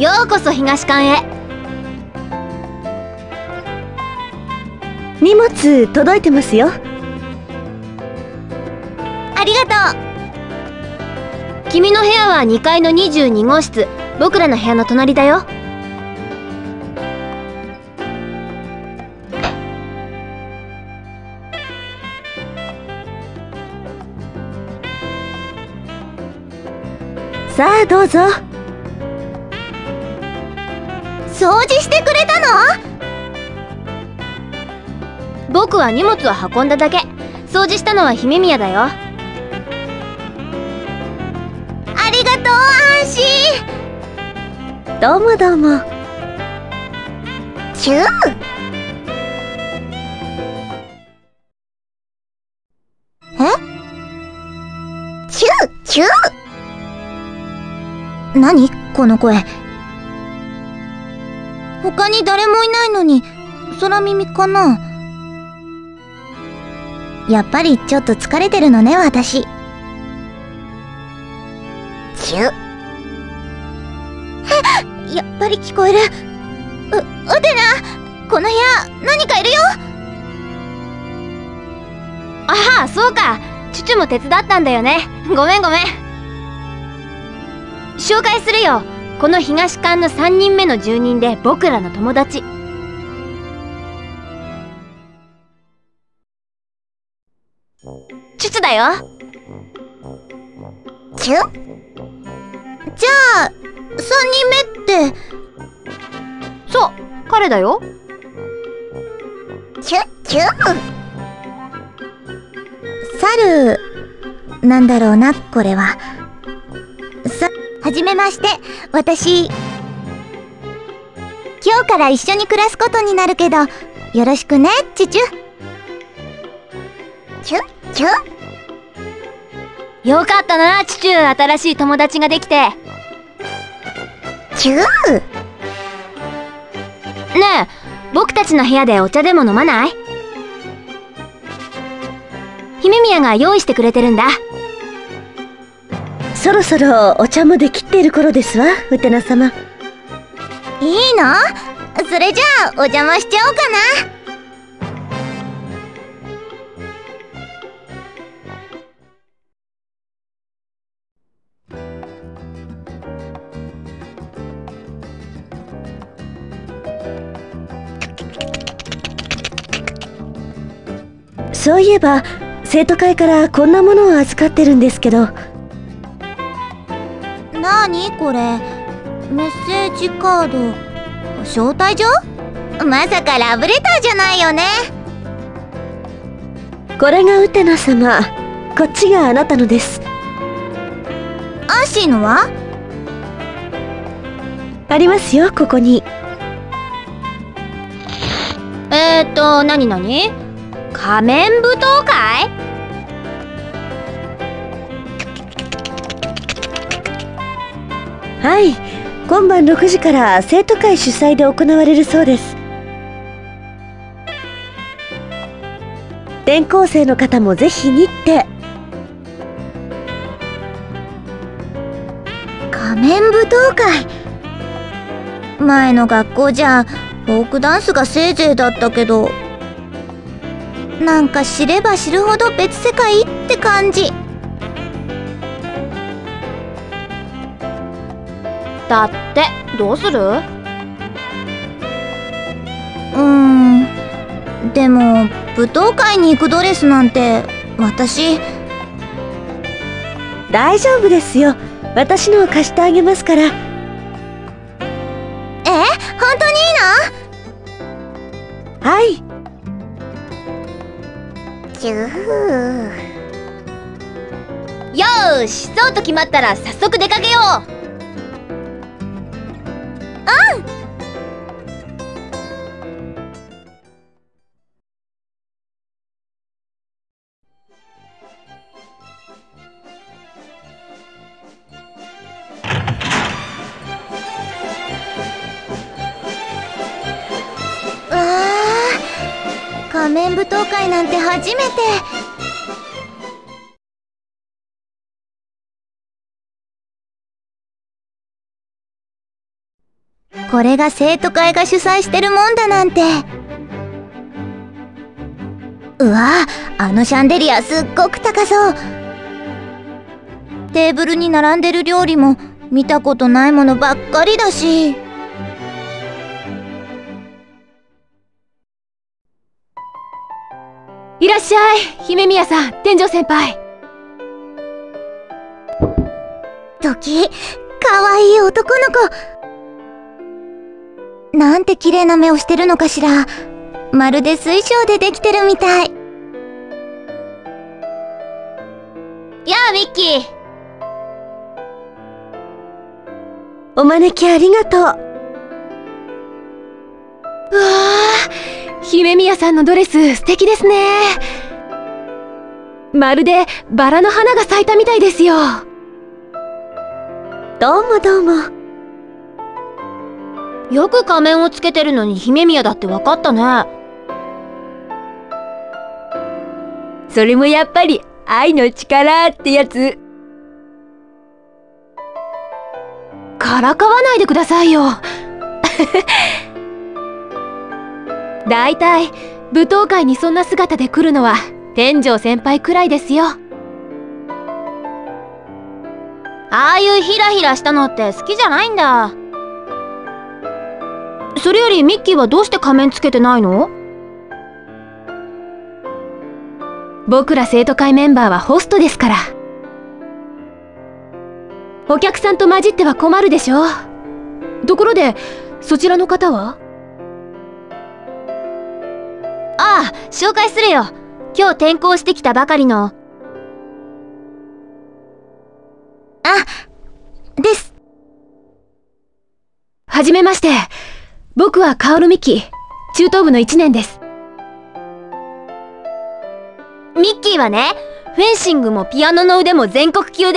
ようこそ東館へ。 荷物届いてますよ。 ありがとう。君の部屋は2階の22号室。僕らの部屋の隣だよ。 さあどうぞ。 掃除してくれたの？僕は荷物を運んだだけ。掃除したのは姫宮だよ。ありがとう、安心。 どうもどうも。 チュー。チューチュー。何この声。他に誰もいないのに空耳かな。やっぱりちょっと疲れてるのね、私。チュ。やっぱり聞こえる。ウテナ、この部屋何かいるよ。ああ、そうか。チュチュも手伝ったんだよね。ごめんごめん。紹介するよ。この東館の3人目の住人で僕らの友達。チュチュだよ。チュ？じゃあ3人目って。そう、彼だよ。チュチュ。猿なんだろうな、これは。はじめまして、私今日から一緒に暮らすことになるけど、よろしくね、チュチュ。チュチュ。よかったな、チュチュ。新しい友達ができて。チュー。ねえ、僕たちの部屋でお茶でも飲まない？姫宮が用意してくれてるんだ。 そろそろお茶もできっている頃ですわ、ウテナ様。 いいの？それじゃあお邪魔しちゃおうかな。 そういえば生徒会からこんなものを預かってるんですけど。 なにこれ？メッセージカード。招待状？まさかラブレターじゃないよね。 これがウテナ様、こっちがあなたのです。 アッシーのは？ ありますよ、ここに。 なになに？仮面舞踏会？ はい、今晩6時から生徒会主催で行われるそうです。転校生の方もぜひにって。 仮面舞踏会。前の学校じゃフォークダンスがせいぜいだったけど、なんか知れば知るほど別世界って感じ。だってどうする？でも舞踏会に行くドレスなんて私。 大丈夫ですよ、私のを貸してあげますから。 本当にいいの？ はい。 よーし、そうと決まったら早速出かけよう。仮面舞踏会なんて初めて。 これが生徒会が主催してるもんだなんて。うわ、あのシャンデリアすっごく高そう。テーブルに並んでる料理も見たことないものばっかりだし。 いらっしゃい、姫宮さん、天井先輩。 時、かわいい男の子。なんて綺麗な目をしてるのかしら。まるで水晶でできてるみたい。やあ、ミッキー。 お招きありがとう。 うわー、姫宮さんのドレス素敵ですね。まるでバラの花が咲いたみたいですよ。 どうもどうも。 よく仮面をつけてるのに姫宮だってわかったね。 それもやっぱり愛の力ってやつ。からかわないでくださいよ。だいたい舞踏会にそんな姿で来るのは天井先輩くらいですよ。 ああいうヒラヒラしたのって好きじゃないんだ。それよりミッキーはどうして仮面つけてないの？ 僕ら生徒会メンバーはホストですから。お客さんと混じっては困るでしょ。ところで、そちらの方は？ ああ、紹介するよ。今日転校してきたばかりの。です。 はじめまして。僕はカオルミキ、中等部の1年です。 ミッキーはね、フェンシングもピアノの腕も全国級で、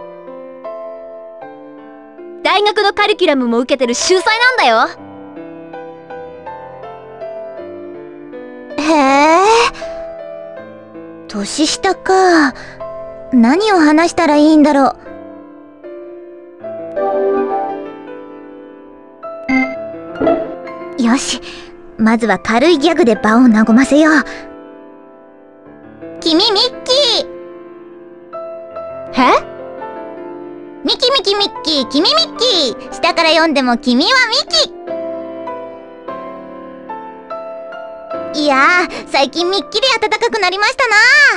大学のカリキュラムも受けてる秀才なんだよ。へえ。年下か。何を話したらいいんだろう。よし、まずは軽いギャグで場を和ませよう。君ミッキー。 え？ ミキミキミッキー、君ミッキー。下から読んでも君はミキ。いやー、最近みっきり暖かくなりました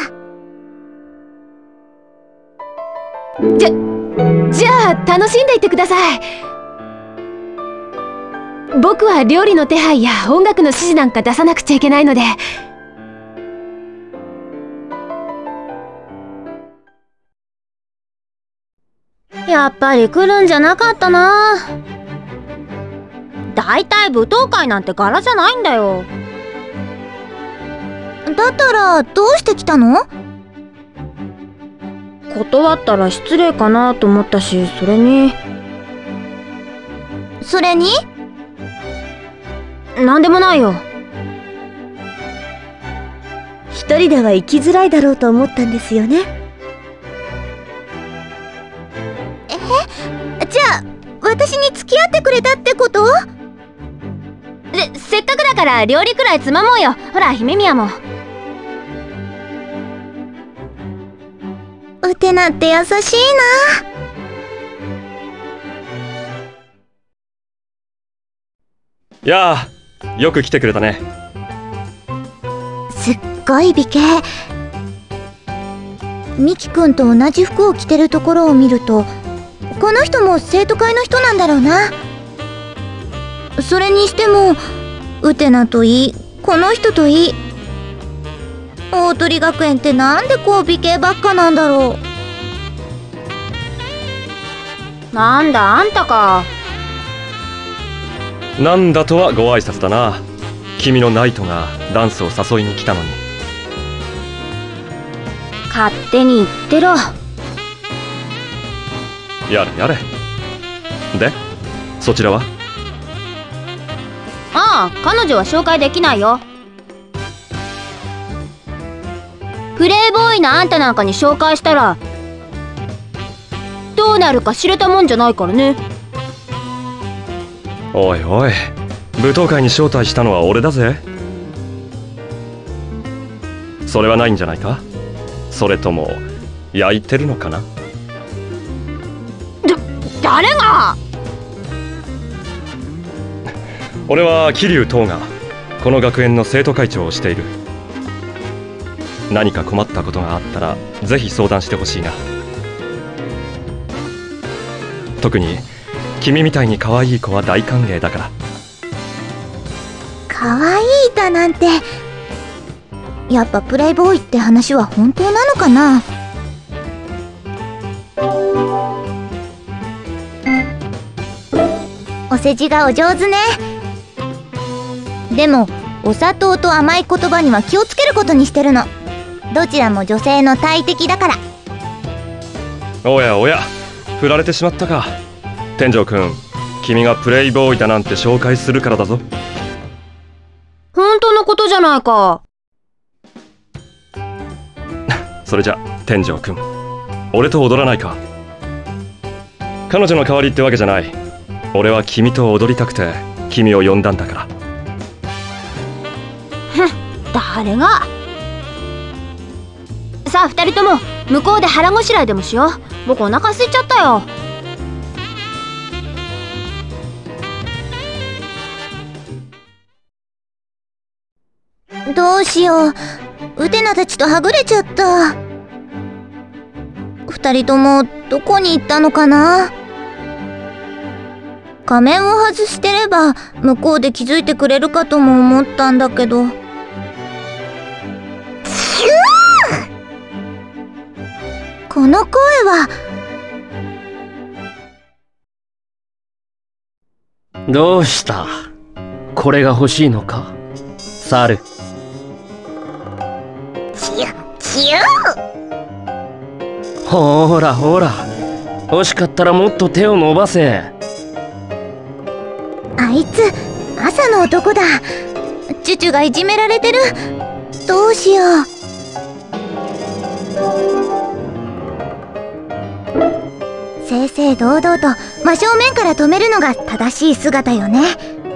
な。 じゃあ楽しんでいってください。僕は料理の手配や音楽の指示なんか出さなくちゃいけないので。 やっぱり来るんじゃなかったな。だいたい舞踏会なんて柄じゃないんだよ。だったらどうして来たの？断ったら失礼かなと思ったし、それになんでもないよ。 一人では行きづらいだろうと思ったんですよね。 じゃあ私に付き合ってくれたってこと？せっかくだから料理くらいつまもうよ。ほら、姫宮も。ウテナって優しいな。やあ、よく来てくれたね。 すっごい美形。ミキ君と同じ服を着てるところを見ると、この人も生徒会の人なんだろうな。それにしてもウテナといい、この人といい、大鳥学園ってなんでこう美形ばっかなんだろう。なんだあんたか。 なんだとはご挨拶だな。君のナイトがダンスを誘いに来たのに。 勝手に言ってろ。 やれやれ。で、そちらは？ ああ、彼女は紹介できないよ。プレイボーイのあんたなんかに紹介したらどうなるか知れたもんじゃないからね。 おいおい、舞踏会に招待したのは俺だぜ。それはないんじゃないか。それとも焼いてるのかな。 誰が？ 俺は桐生東がこの学園の生徒会長をしている。何か困ったことがあったらぜひ相談してほしいな。特に君みたいに可愛い子は大歓迎だから。 可愛いだなんて、やっぱプレイボーイって話は本当なのかな。お世辞がお上手ね。でもお砂糖と甘い言葉には気をつけることにしてるの。どちらも女性の大敵だから。 おやおや、振られてしまったか。天井くん、君がプレイボーイだなんて紹介するからだぞ。 本当のことじゃないか。 それじゃ天井くん、俺と踊らないか。彼女の代わりってわけじゃない。俺は君と踊りたくて君を呼んだんだから。 誰が。さあ2人とも向こうで腹ごしらえでもしよう。僕お腹空いちゃったよ。 どうしよう、ウテナたちとはぐれちゃった。二人ともどこに行ったのかな。仮面を外してれば向こうで気づいてくれるかとも思ったんだけど。この声は。 どうした？これが欲しいのか、猿。ほらほら、欲しかったらもっと手を伸ばせ。 あいつ朝の男だ。チュチュがいじめられてる。どうしよう。正々堂々と真正面から止めるのが正しい姿よね。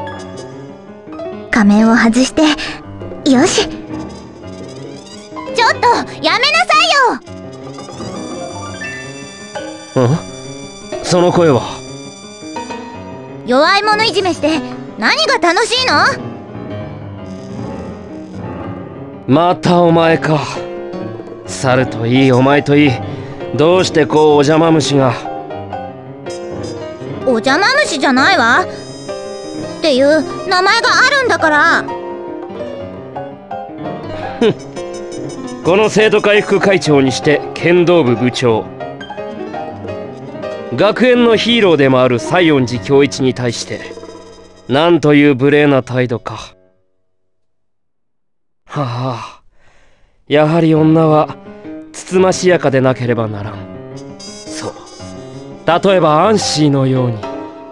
仮面を外して、よし。ちょっとやめなさいよ。 ん？その声は。 弱い者いじめして何が楽しいの？ またお前か。猿といいお前といい、どうしてこうお邪魔虫が。 お邪魔虫じゃないわっていう名前があるんだから。 この生徒会副会長にして剣道部部長、学園のヒーローでもある西園寺恭一に対してなんという無礼な態度か。はあ、やはり女はつつましやかでなければならん。そう、例えばアンシーのように。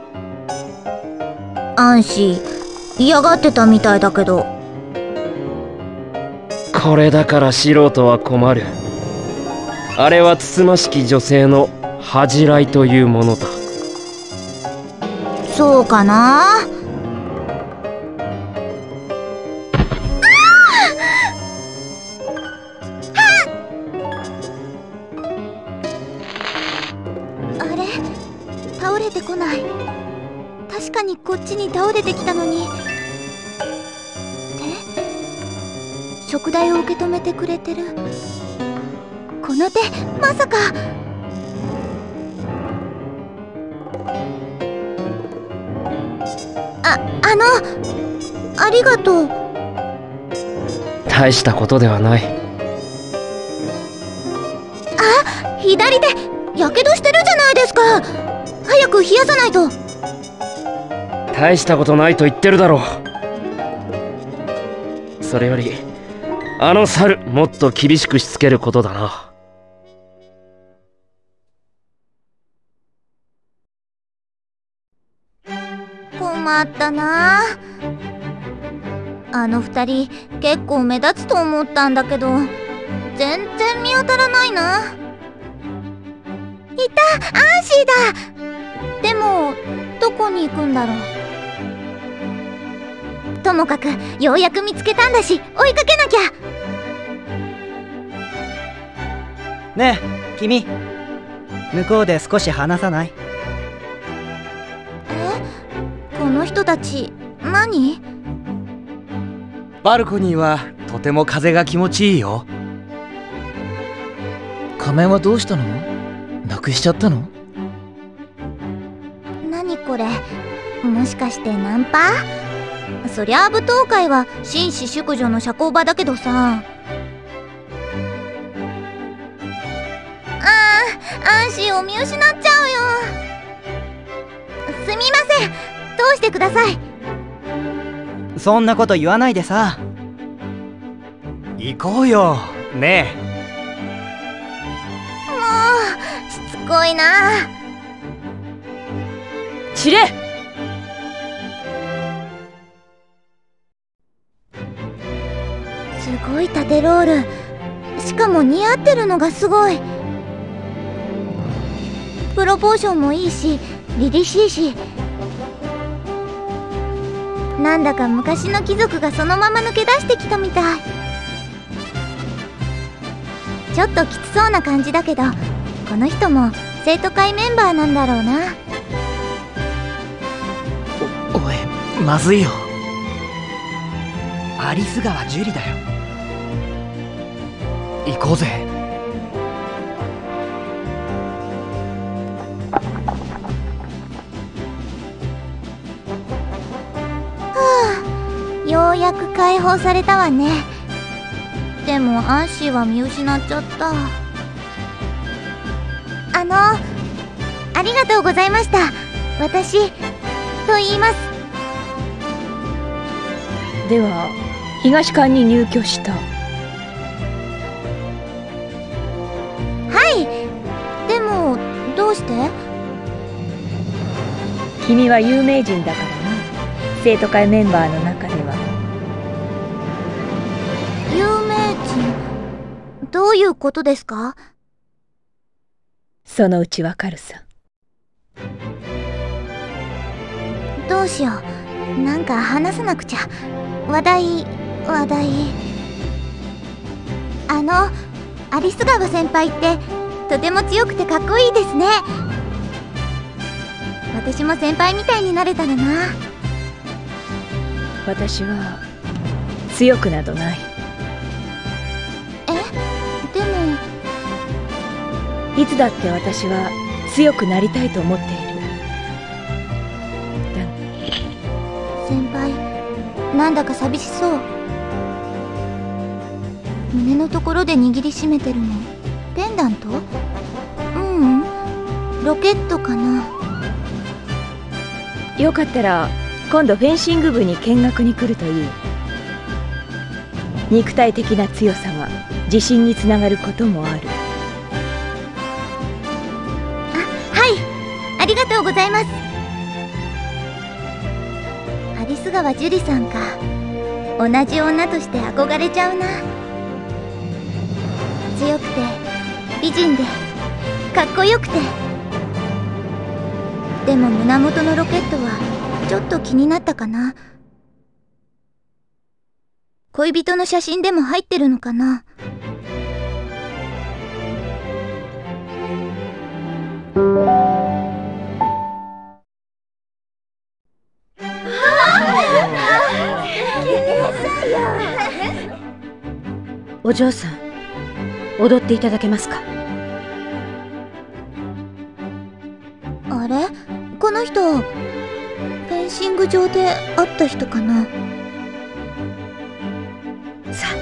アンシー嫌がってたみたいだけど。 これだから素人は困る。あれはつつましき女性の恥じらいというものだ。 そうかな。あれ、倒れてこない。確かにこっちに倒れてきたのに。食材を受け止めてくれてる。この手、まさか。ありがとう。 大したことではない。 あ、左手やけどしてるじゃないですか。早く冷やさないと。 大したことないと言ってるだろう。それよりあの猿、もっと厳しくしつけることだな。 困ったな。あの二人結構目立つと思ったんだけど全然見当たらないな。いた、アンシーだ。でもどこに行くんだろう。 ともかくようやく見つけたんだし追いかけなきゃ。 ねえ君、向こうで少し話さない？ この人たち何？ バルコニーはとても風が気持ちいいよ。 仮面はどうしたの？なくしちゃったの？ 何これ、もしかしてナンパ？そりゃあ舞踏会は紳士淑女の社交場だけどさ。アンシーを見失っちゃうよ。すみません、通してください。 そんなこと言わないでさ。 行こうよねえ。 もうしつこいな。 散れ！ すごい縦ロール、しかも似合ってるのがすごい。プロポーションもいいし凛々しいし、なんだか昔の貴族がそのまま抜け出してきたみたい。ちょっときつそうな感じだけど、この人も生徒会メンバーなんだろうな。 おい、まずいよ。アリス川樹里だよ。行こうぜ。 ようやく解放されたわね。でもアンシーは見失っちゃった。ありがとうございました。私と言います。 では東館に入居した。 はい。でもどうして？ 君は有名人だからな、生徒会メンバーの中では。 有名人？どういうことですか？ そのうちわかるさ。 どうしよう、なんか話さなくちゃ。話題アリス川先輩ってとても強くてかっこいいですね。私も先輩みたいになれたらな。 私は強くなどない。 でもいつだって私は強くなりたいと思っている。だが先輩、なんだか寂しそう。胸のところで握りしめてるのペンダント？ロケットかな。 よかったら今度フェンシング部に見学に来るといい。肉体的な強さは自信につながることもある。 はい、ありがとうございます。アリス川樹里さんか。同じ女として憧れちゃうな。強くて美人でかっこよくて。でも胸元のロケットはちょっと気になったかな。恋人の写真でも入ってるのかな。 お嬢さん、踊っていただけますか？ あれ？この人フェンシング場で会った人かな。 さあ。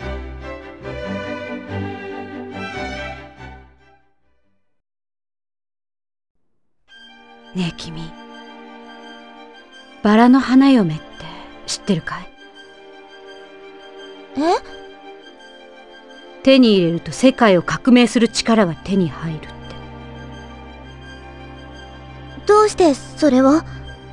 ねえ君、バラの花嫁って知ってるかい？手に入れると世界を革命する力が手に入るって。 どうしてそれを？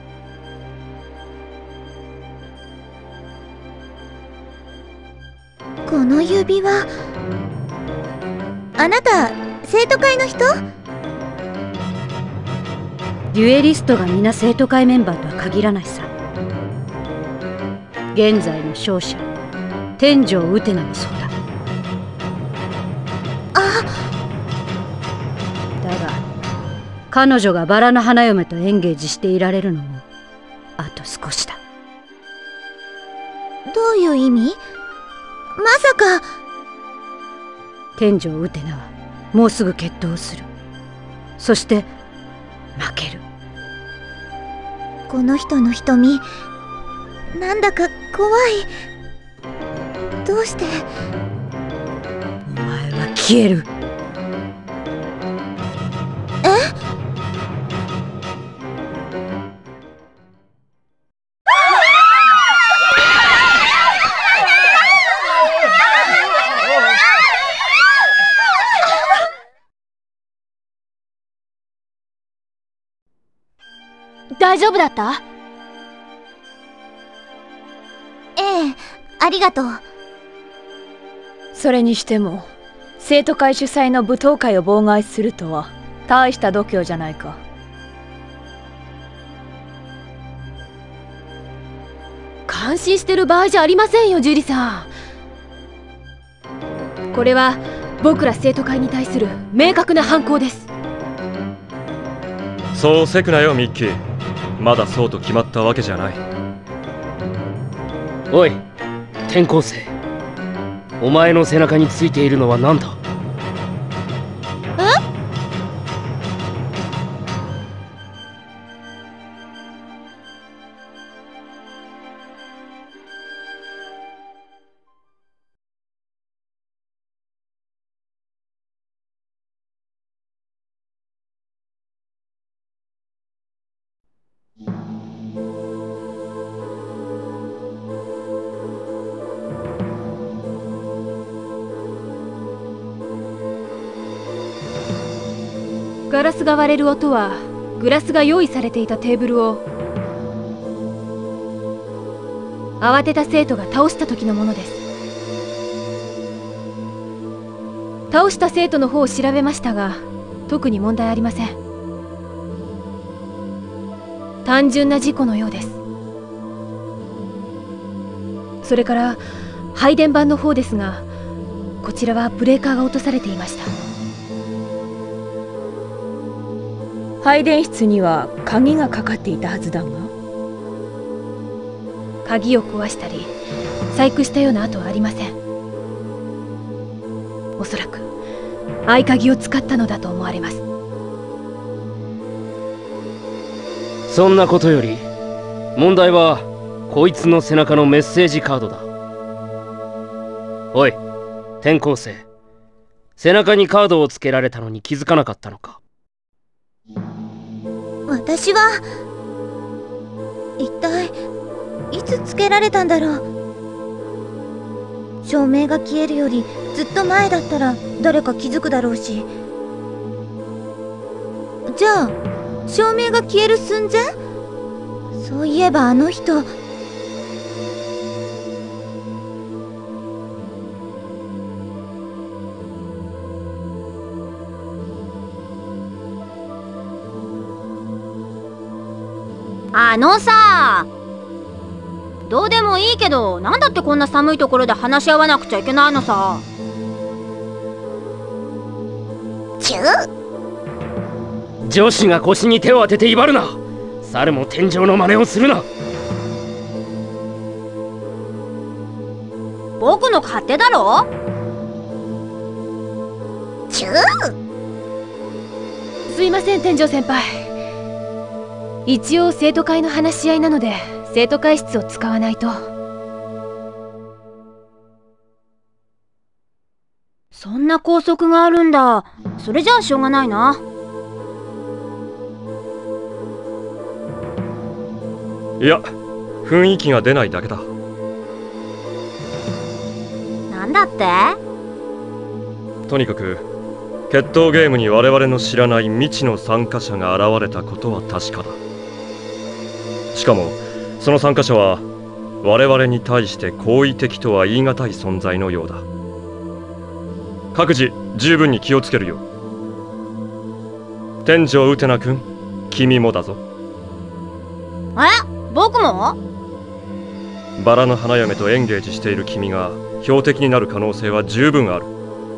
この指輪、あなた生徒会の人？ デュエリストが皆生徒会メンバーとは限らないさ。 現在の勝者天井ウテナもそうだ。だが彼女がバラの花嫁とエンゲージしていられるのもあと少しだ。 どういう意味？まさか天井ウテナはもうすぐ決闘する。そして負ける。 この人の瞳、なんだか怖い。どうして？ お前は消える。 大丈夫だった？ ええ、ありがとう。 それにしても生徒会主催の舞踏会を妨害するとは大した度胸じゃないか。 感心してる場合じゃありませんよ、ジュリさん。これは僕ら生徒会に対する明確な反抗です。 そうせくなよミッキー。まだそうと決まったわけじゃない。 おい転校生、お前の背中についているのは何だ？ ガラスが割れる音はグラスが用意されていたテーブルを慌てた生徒が倒した時のものです。倒した生徒の方を調べましたが特に問題ありません。単純な事故のようです。それから配電盤の方ですが、こちらはブレーカーが落とされていました。 配電室には鍵がかかっていたはずだが。 鍵を壊したり細工したような跡はありません。おそらく合鍵を使ったのだと思われます。 そんなことより問題はこいつの背中のメッセージカードだ。おい転校生、背中にカードをつけられたのに気づかなかったのか？ 私は一体いつつけられたんだろう。照明が消えるよりずっと前だったら誰か気づくだろうし。じゃあ照明が消える寸前？そういえばあの人。 さ、どうでもいいけど、なんだってこんな寒いところで話し合わなくちゃいけないのさ。 女子が腰に手を当てて威張るな。猿も天井の真似をするな。 僕の勝手だろ。 すいません天井先輩。一応生徒会の話し合いなので生徒会室を使わないと。 そんな校則があるんだ。それじゃあしょうがないな。 いや、雰囲気が出ないだけだ。 なんだって？ とにかく決闘ゲームに我々の知らない未知の参加者が現れたことは確かだ。しかもその参加者は我々に対して好意的とは言い難い存在のようだ。各自十分に気をつけるよ。天井ウテナ君、君もだぞ。 え、僕も？ バラの花嫁とエンゲージしている君が標的になる可能性は十分ある。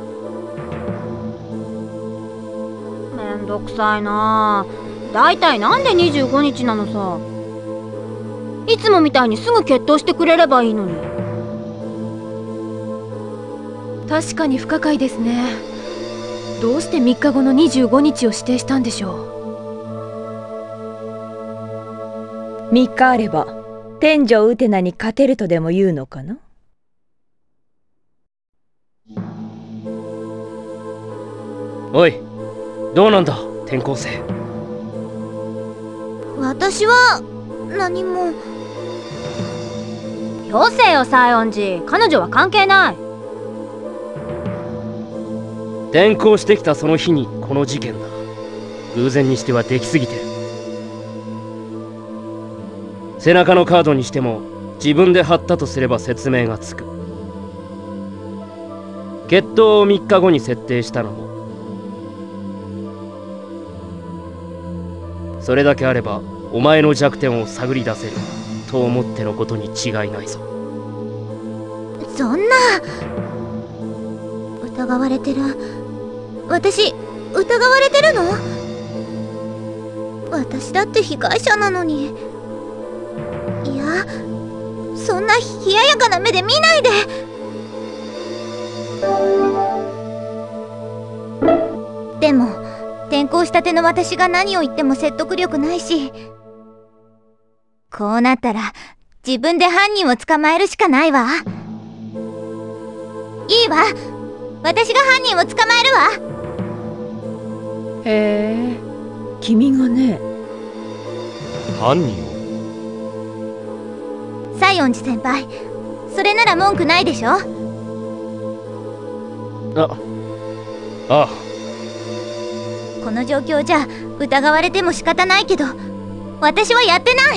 めんどくさいなあ。だいたいなんで25日なのさ。いつもみたいにすぐ決闘してくれればいいのに。 確かに不可解ですね。どうして3日後の25日を指定したんでしょう。3日あれば天女ウテナに勝てるとでも言うのかな。 おい、どうなんだ転校生。 私は何も。 よせよ西園寺、彼女は関係ない。 転校してきたその日にこの事件だ。偶然にしてはできすぎてる。背中のカードにしても自分で貼ったとすれば説明がつく。決闘を3日後に設定したのもそれだけあればお前の弱点を探り出せると思ってのことに違いないぞ。 そんな。疑われてる。私疑われてるの？私だって被害者なのに。いや、そんな冷ややかな目で見ないで。でも転校したての私が何を言っても説得力ないし、こうなったら自分で犯人を捕まえるしかないわ。いいわ、私が犯人を捕まえるわ。 へえ、君がね。 犯人を？ 西園寺先輩、それなら文句ないでしょ？ ああ。 この状況じゃ疑われても仕方ないけど、私はやってない。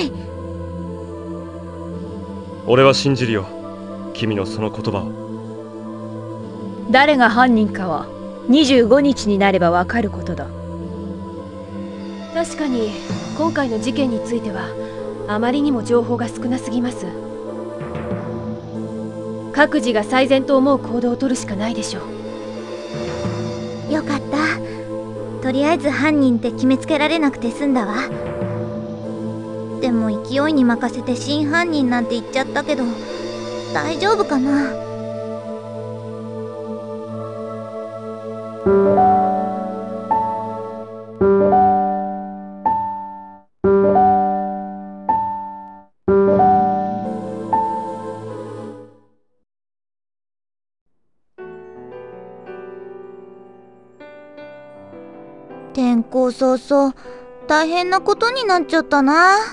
俺は信じるよ、君のその言葉を。 誰が犯人かは25日になればわかることだ。 確かに今回の事件についてはあまりにも情報が少なすぎます。各自が最善と思う行動を取るしかないでしょう。 よかった。とりあえず犯人って決めつけられなくて済んだわ。でも勢いに任せて真犯人なんて言っちゃったけど、大丈夫かな。転校早々大変なことになっちゃったな。は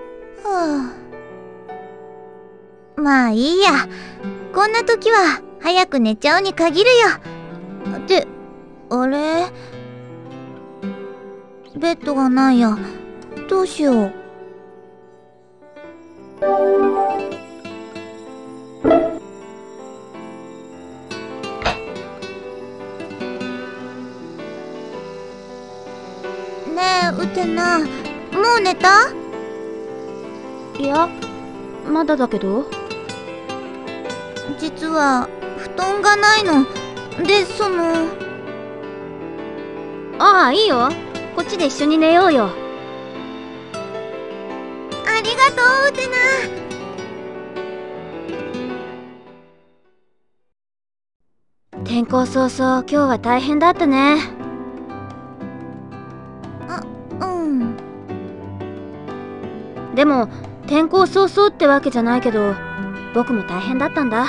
あ、まあいいや、こんな時は早く寝ちゃうに限るよ。ってあれ、ベッドがないや。どうしよう。ねえウテナ、もう寝た？ いや、まだだけど。 実は布団がないので、 ああ、いいよ、こっちで一緒に寝ようよ。 ありがとうウテナ。 転校早々今日は大変だったね。でも転校早々ってわけじゃないけど、僕も大変だったんだ。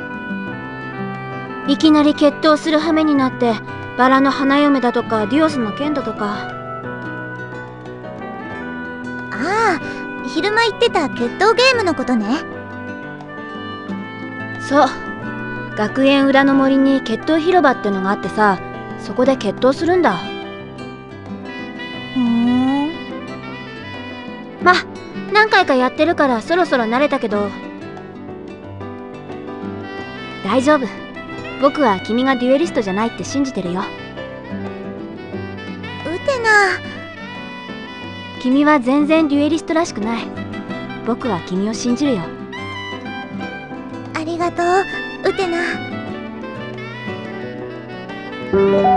いきなり決闘する羽目になって、バラの花嫁だとかデュオスの剣だとか。 ああ、昼間言ってた決闘ゲームのことね。 そう、学園裏の森に決闘広場ってのがあってさ、そこで決闘するんだ。ま、何回かやってるからそろそろ慣れたけど。大丈夫、僕は君がデュエリストじゃないって信じてるよ。 ウテナ、 君は全然デュエリストらしくない。僕は君を信じるよ。 りがとうウテナ。